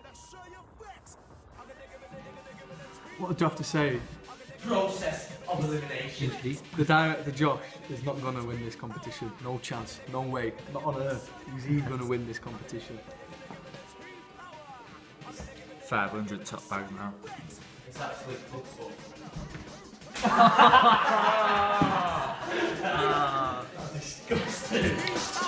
What do I have to say? Process of elimination. The director Josh is not going to win this competition. No chance. No way. Not on earth. He's going to win this competition. 500 top bag now. It's actually football. Disgusting.